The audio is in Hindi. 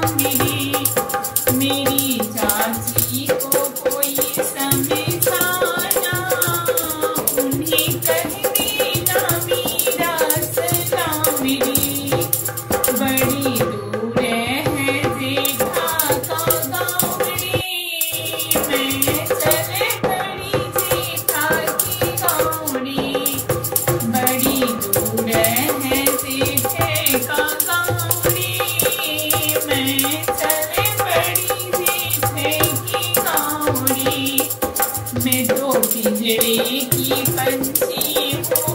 मेरी मेरी चाची को कोई समझाना, उन्हें कह देना मेरा सलाम मेरी। बड़ी दूर है जेठा का गाँव रे, मैं चले बड़ी जेठा के गाँव रे। बड़ी दूर है जेठे का गाँव रे, मैं चले बड़ी जेठे की गाँव रे। मैं तो पिंजरे की पंछी हूँ